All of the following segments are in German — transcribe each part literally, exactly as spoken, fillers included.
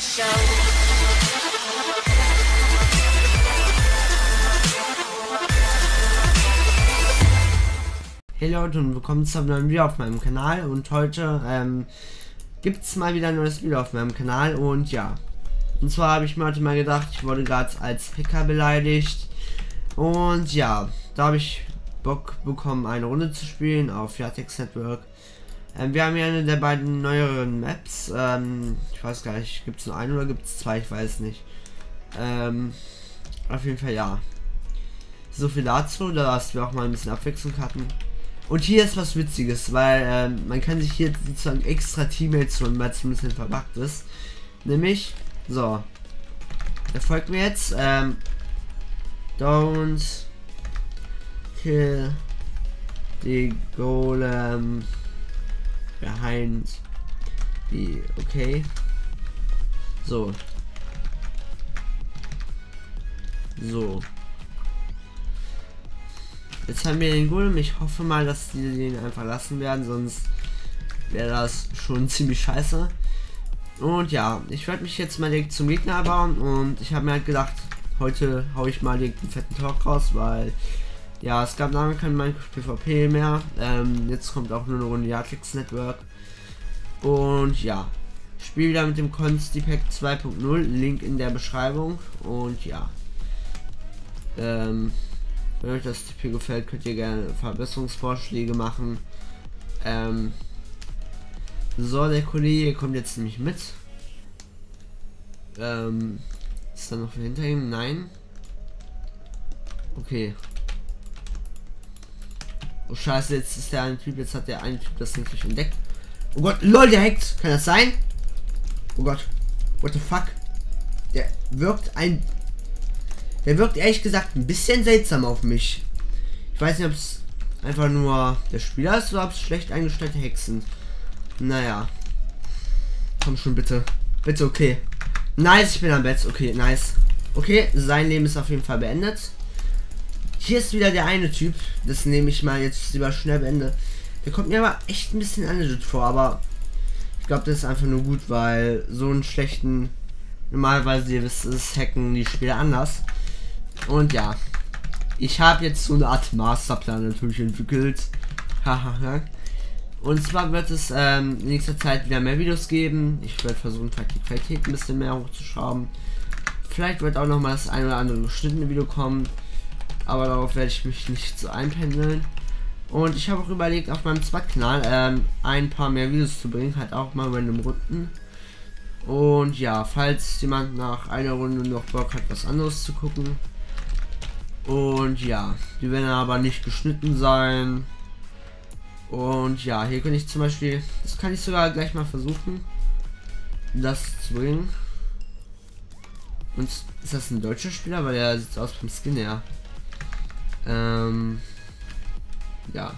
show. Hey Leute und willkommen zu einem neuen Video auf meinem Kanal, und heute ähm, gibt es mal wieder ein neues Video auf meinem Kanal. Und ja, und zwar habe ich mir heute mal gedacht, ich wurde gerade als Hacker beleidigt, und ja, da habe ich Bock bekommen, eine Runde zu spielen auf Jatex Network. Ähm, wir haben hier eine der beiden neueren Maps, ähm, ich weiß gar nicht, gibt es nur eine oder gibt es zwei, ich weiß nicht. Ähm, auf jeden Fall ja. So viel dazu, dass wir auch mal ein bisschen Abwechslung hatten. Und hier ist was Witziges, weil ähm, man kann sich hier sozusagen extra Teammates holen, weil es ein bisschen verbuggt ist. Nämlich, so, der folgt mir jetzt, ähm, don't kill the golem behind the, okay, so, so. Jetzt haben wir den Golem. Ich hoffe mal, dass die den einfach lassen werden, sonst wäre das schon ziemlich scheiße. Und ja, ich werde mich jetzt mal direkt zum Gegner bauen, und ich habe mir halt gedacht, heute haue ich mal direkt einen fetten Talk raus, weil ja, es gab lange kein Minecraft PvP mehr. Ähm, jetzt kommt auch nur eine Runde Jatex Network. Und ja, spiel wieder mit dem Constipack zwei punkt null, Link in der Beschreibung. Und ja, ähm, wenn euch das T P gefällt, könnt ihr gerne Verbesserungsvorschläge machen. Ähm, so, der Kollege kommt jetzt nämlich mit. Ähm, ist da noch hinter ihm? Nein. Okay. Oh scheiße, jetzt ist der eine Typ, jetzt hat der eine Typ das natürlich entdeckt. Oh Gott, lol, der hackt. Kann das sein? Oh Gott. What the fuck? Der wirkt ein... Der wirkt ehrlich gesagt ein bisschen seltsam auf mich. Ich weiß nicht, ob es einfach nur der Spieler ist oder ob es schlecht eingestellte Hexen. Naja. Komm schon, bitte. Bitte, okay. Nice, ich bin am Bett. Okay, nice. Okay, sein Leben ist auf jeden Fall beendet. Hier ist wieder der eine Typ. Das nehme ich mal jetzt lieber schnell beende. Der kommt mir aber echt ein bisschen anlegit vor, aber ich glaube, das ist einfach nur gut, weil so einen schlechten... Normalerweise, ihr wisst, es hacken die Spieler anders. Und ja, ich habe jetzt so eine Art Masterplan natürlich entwickelt. Hahaha. Und zwar wird es ähm, in nächster Zeit wieder mehr Videos geben. Ich werde versuchen, die Qualität ein bisschen mehr hochzuschrauben. Vielleicht wird auch noch mal das ein oder andere geschnittene Video kommen, aber darauf werde ich mich nicht so einpendeln. Und ich habe auch überlegt, auf meinem Zweitkanal ähm, ein paar mehr Videos zu bringen, halt auch mal random Runden. Und ja, falls jemand nach einer Runde noch Bock hat, was anderes zu gucken. Und ja, die werden aber nicht geschnitten sein. Und ja, hier kann ich zum Beispiel, das kann ich sogar gleich mal versuchen, das zu bringen. Und ist das ein deutscher Spieler, weil er sieht aus vom Skin her. Ähm, ja.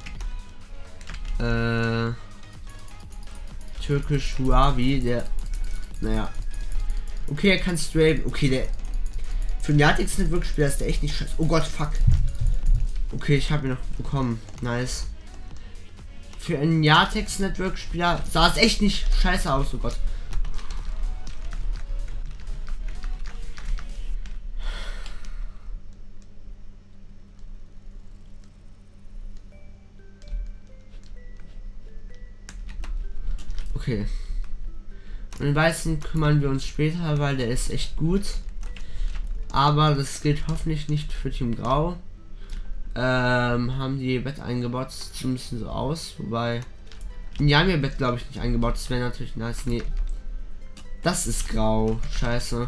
Äh, Türkisch Huavi, der, naja. Okay, er kann straight, okay, der für den Jatex Network Spieler ist der echt nicht scheiße. Oh Gott, fuck. Okay, ich habe ihn noch bekommen. Nice. Für einen Jatex Network Spieler sah es echt nicht scheiße aus. Oh Gott. Okay. Um den Weißen kümmern wir uns später, weil der ist echt gut. Aber das gilt hoffentlich nicht für Team Grau. Ähm, haben die Bett eingebaut, das sieht ein bisschen so aus, wobei die haben ihr Bett glaube ich nicht eingebaut, das wäre natürlich nice. Nee, das ist grau, scheiße.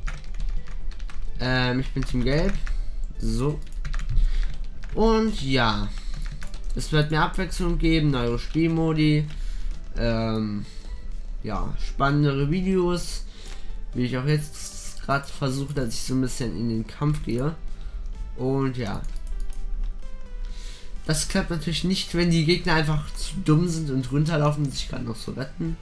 Ähm, ich bin Team Gelb, so. Und ja, es wird mehr Abwechslung geben, neue Spielmodi, ähm, ja, spannendere Videos, wie ich auch jetzt gerade versuche, dass ich so ein bisschen in den Kampf gehe. Und ja, das klappt natürlich nicht, wenn die Gegner einfach zu dumm sind und runterlaufen und sich gerade noch so retten.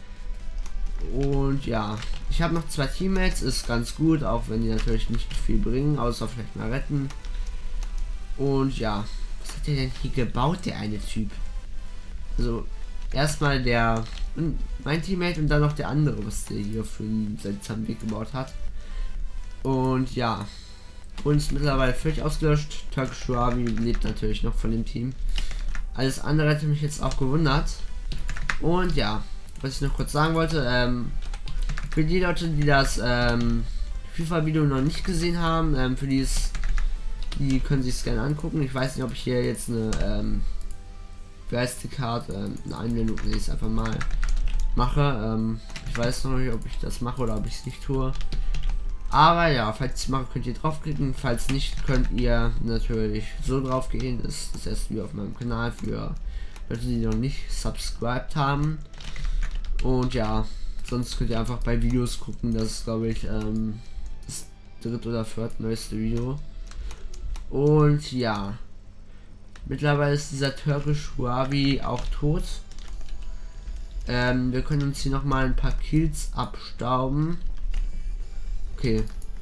Und ja, ich habe noch zwei Teammates, ist ganz gut, auch wenn die natürlich nicht viel bringen, außer vielleicht mal retten. Und ja, was hat der denn hier gebaut, der eine Typ? Also, erstmal der mein Teammate und dann noch der andere, was der hier für einen seltsamen Weg gebaut hat. Und ja, uns mittlerweile völlig ausgelöscht. Turkish Huavi lebt natürlich noch von dem Team. Alles andere hätte mich jetzt auch gewundert. Und ja, was ich noch kurz sagen wollte, ähm, für die Leute, die das ähm, FIFA-Video noch nicht gesehen haben, ähm, für die ist, die können sich es gerne angucken. Ich weiß nicht, ob ich hier jetzt eine ähm, wie heißt die Karte, ähm, eine Einblendung, nee, ich einfach mal mache. Ähm, ich weiß noch nicht, ob ich das mache oder ob ich es nicht tue. Aber ja, falls ich mache, könnt ihr draufklicken. Falls nicht, könnt ihr natürlich so drauf gehen. Das ist das erste Video auf meinem Kanal für Leute, die noch nicht subscribed haben. Und ja, sonst könnt ihr einfach bei Videos gucken. Das ist, glaube ich, ähm, das dritte oder vierte neueste Video. Und ja, mittlerweile ist dieser Turkish Huavi auch tot. Ähm, wir können uns hier noch mal ein paar Kills abstauben. Okay.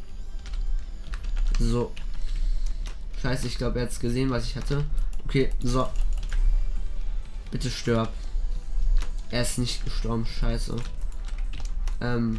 So. Scheiße, ich glaube, er hat es gesehen, was ich hatte. Okay, so. Bitte stirb. Er ist nicht gestorben, scheiße. Ähm.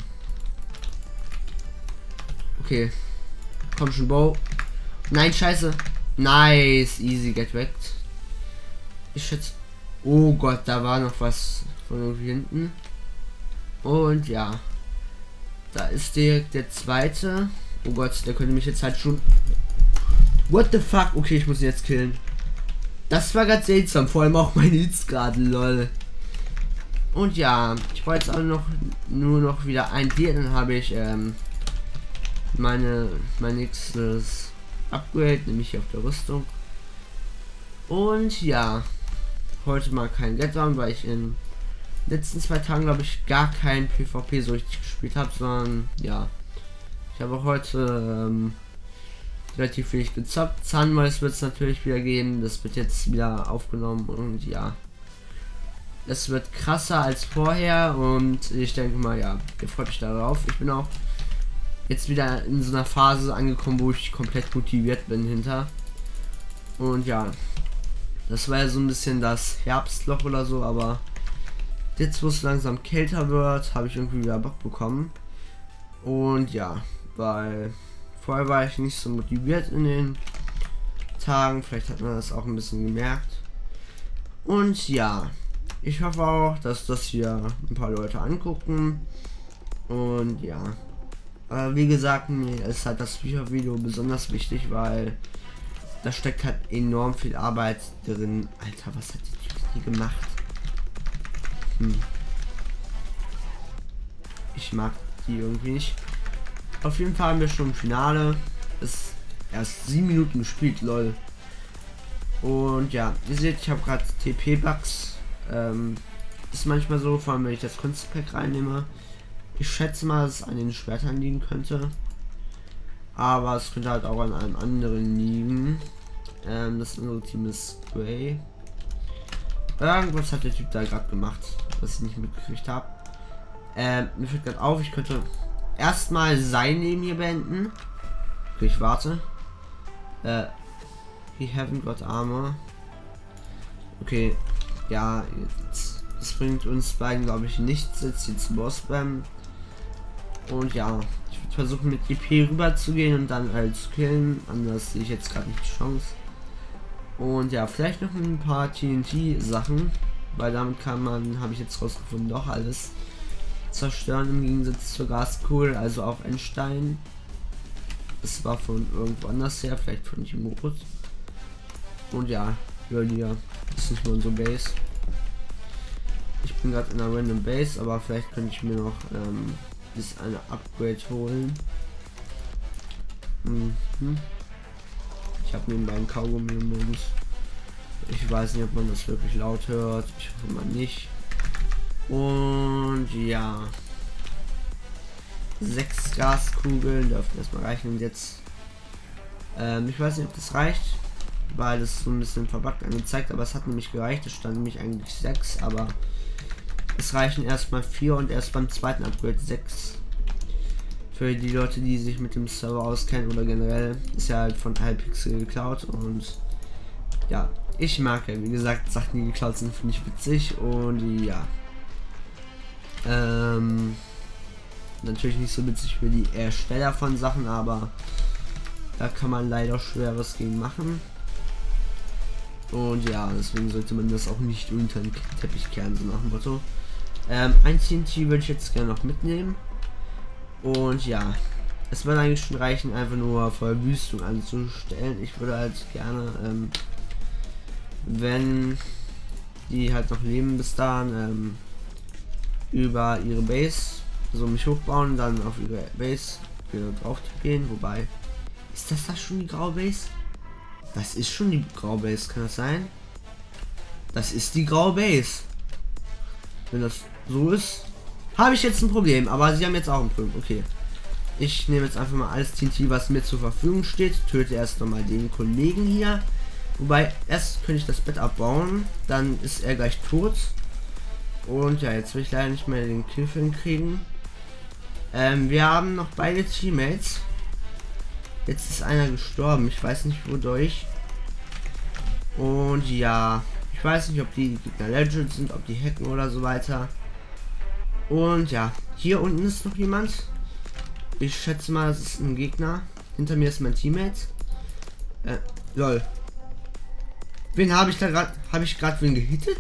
Okay. Komm schon, Bo. Nein, scheiße. Nice, easy, get wrecked. Ich schätze. Oh Gott, da war noch was von irgendwie hinten. Und ja. Da ist direkt der zweite. Oh Gott, der könnte mich jetzt halt schon. What the fuck? Okay, ich muss ihn jetzt killen. Das war ganz seltsam, vor allem auch meine Hits gerade, lol. Und ja, ich wollte jetzt auch noch nur noch wieder ein Tier, dann habe ich ähm, meine mein nächstes Upgrade, nämlich hier auf der Rüstung. Und ja, heute mal kein Get-Down, weil ich in letzten zwei Tagen, glaube ich, gar kein PvP so richtig gespielt habe, sondern ja, ich habe auch heute ähm, relativ wenig gezockt. Sunrise wird es natürlich wieder geben, das wird jetzt wieder aufgenommen und ja, es wird krasser als vorher und ich denke mal, ja, ihr freut euch darauf. Ich bin auch jetzt wieder in so einer Phase angekommen, wo ich komplett motiviert bin hinter. Und ja, das war ja so ein bisschen das Herbstloch oder so, aber jetzt, wo es langsam kälter wird, habe ich irgendwie wieder Bock bekommen. Und ja, weil vorher war ich nicht so motiviert in den Tagen. Vielleicht hat man das auch ein bisschen gemerkt. Und ja, ich hoffe auch, dass das hier ein paar Leute angucken. Und ja, aber wie gesagt, mir ist halt das Video besonders wichtig, weil da steckt halt enorm viel Arbeit drin. Alter, was hat die Typ hier gemacht? Hm. Ich mag die irgendwie nicht. Auf jeden Fall haben wir schon im Finale. Ist erst sieben Minuten gespielt, lol. Und ja, ihr seht, ich habe gerade T P-Bugs. Ähm, ist manchmal so, vor allem wenn ich das Kunstpack reinnehme. Ich schätze mal, dass es an den Schwertern liegen könnte. Aber es könnte halt auch an einem anderen liegen. Ähm, das andere Team ist Grey. Irgendwas hat der Typ da gerade gemacht, was ich nicht mitgekriegt habe. Ähm, mir fällt gerade auf, ich könnte erstmal sein Leben hier beenden. Okay, ich warte. Äh, we haven't got armor. Okay, ja, jetzt, das bringt uns beiden, glaube ich, nichts, jetzt hier zu Boss spammen. Und ja, ich würde versuchen mit E P rüber zu gehen und dann halt zu killen. Anders sehe ich jetzt gerade nicht die Chance. Und ja, vielleicht noch ein paar T N T-Sachen, weil damit kann man, habe ich jetzt rausgefunden, doch alles zerstören im Gegensatz zur Gaskugel, also auch Endstein. Es war von irgendwo anders her, vielleicht von Timurut. Und ja, hier ist nicht nur unsere Base. Ich bin gerade in einer random Base, aber vielleicht könnte ich mir noch ähm, das eine Upgrade holen. Mhm. Ich habe nebenbei einen Kaugummi im Mund. Ich weiß nicht, ob man das wirklich laut hört. Ich hoffe mal nicht. Und ja, sechs Gaskugeln dürfen erstmal reichen. Und jetzt, ähm, ich weiß nicht, ob das reicht, weil das so ein bisschen verbuggt angezeigt, aber es hat nämlich gereicht. Es stand nämlich eigentlich sechs, aber es reichen erstmal vier und erst beim zweiten Upgrade sechs. Für die Leute, die sich mit dem Server auskennen oder generell, ist ja halt von Hypixel geklaut und ja, Ich mag ja, wie gesagt, Sachen, die geklaut sind, finde ich witzig und ja. Ähm, natürlich nicht so witzig für die Ersteller von Sachen, aber da kann man leider schwer was gegen machen. Und ja, deswegen sollte man das auch nicht unter den Teppich kehren, so nach dem Motto. Ähm, ein T N T würde ich jetzt gerne noch mitnehmen. Und ja, es würde eigentlich schon reichen, einfach nur Verwüstung anzustellen. Ich würde halt gerne, ähm, wenn die halt noch leben bis dahin, ähm, über ihre Base so mich hochbauen, dann auf ihre Base drauf gehen. Wobei, ist das das schon die graue Base? Das ist schon die graue Base, kann das sein? Das ist die graue Base. Wenn das so ist, habe ich jetzt ein Problem, aber sie haben jetzt auch ein Problem. Okay, ich nehme jetzt einfach mal alles T N T, was mir zur Verfügung steht, töte erst noch mal den Kollegen hier, wobei erst könnte ich das Bett abbauen, dann ist er gleich tot. Und ja, jetzt will ich leider nicht mehr den Kill kriegen. Ähm, wir haben noch beide Teammates. Jetzt ist einer gestorben, ich weiß nicht wodurch. Und ja, ich weiß nicht, ob die Gegner legit sind, ob die hacken oder so weiter. Und ja, hier unten ist noch jemand. Ich schätze mal, das ist ein Gegner. Hinter mir ist mein Teammate. Äh, lol. Wen habe ich da gerade? Habe ich gerade wen gehittet?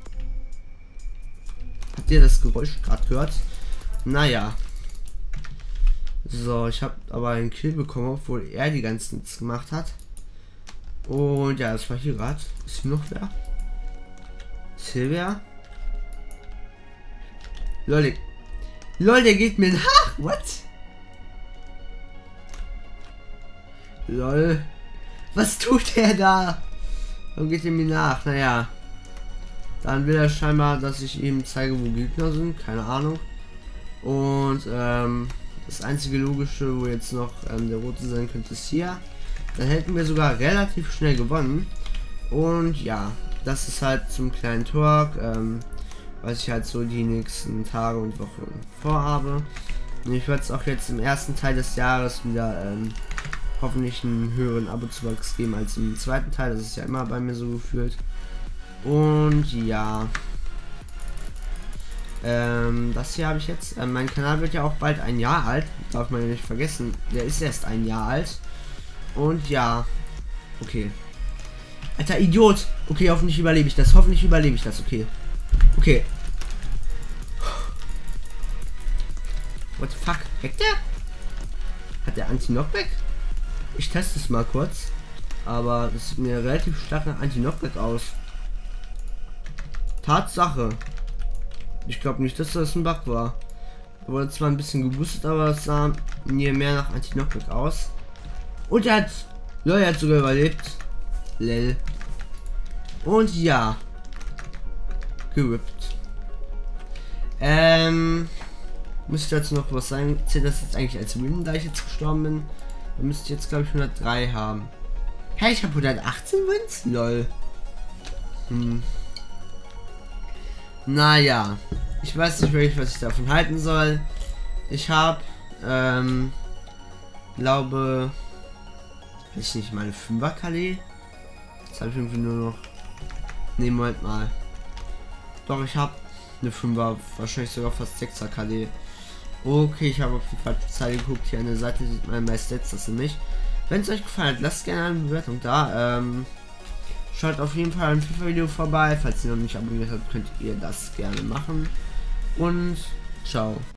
Habt ihr das Geräusch gerade gehört? Naja. So, ich habe aber einen Kill bekommen, obwohl er die ganzen nichts gemacht hat. Und ja, das war hier gerade. Ist hier noch wer? Silvia? Lol, Lol, der geht mir nach. What? Lol. Was tut er da? Warum geht er mir nach? Naja. Dann will er scheinbar, dass ich ihm zeige, wo Gegner sind. Keine Ahnung. Und ähm, das einzige logische, wo jetzt noch ähm, der rote sein könnte, ist hier. Dann hätten wir sogar relativ schnell gewonnen. Und ja, das ist halt zum kleinen Talk, ähm, was ich halt so die nächsten Tage und Wochen vorhabe. Und ich werde es auch jetzt im ersten Teil des Jahres wieder ähm, hoffentlich einen höheren Abo-Zuwachs geben als im zweiten Teil. Das ist ja immer bei mir so gefühlt. Und ja, ähm, das hier habe ich jetzt. Äh, mein Kanal wird ja auch bald ein Jahr alt, darf man ja nicht vergessen. Der ist erst ein Jahr alt. Und ja, okay. Alter Idiot. Okay, hoffentlich überlebe ich das. Hoffentlich überlebe ich das. Okay. Okay. What the fuck? Hackt der? Hat der Anti-Knockback? Ich teste es mal kurz. Aber das sieht mir relativ stark nach Anti-Knockback aus. Tatsache. Ich glaube nicht, dass das ein Bug war. Er wurde zwar ein bisschen geboostet, aber es sah mir mehr nach Anti-Knockback aus. Und er hat, ja, er hat sogar überlebt. Lel. Und ja. Gerippt. Ähm. Müsste jetzt noch was sagen. Zählt das jetzt eigentlich als Win, da ich jetzt gestorben bin? Dann müsste ich jetzt, glaube ich, hundertdrei haben. Hey, ich habe hundertachtzehn Wins? Lol. Hm. Naja. Ich weiß nicht wirklich, was ich davon halten soll. Ich habe, ähm, glaube, ich nicht, meine fünfer K D. Jetzt habe ich irgendwie nur noch. Ne, Moment mal. Doch, ich habe eine fünfer, wahrscheinlich sogar fast sechser K D. Okay, ich habe auf die falsche Zahl geguckt. Hier an der Seite sieht man bei Stats das nämlich. Wenn es euch gefallen hat, lasst gerne eine Bewertung da. Ähm, schaut auf jeden Fall ein FIFA-Video vorbei. Falls ihr noch nicht abonniert habt, könnt ihr das gerne machen. Und ciao.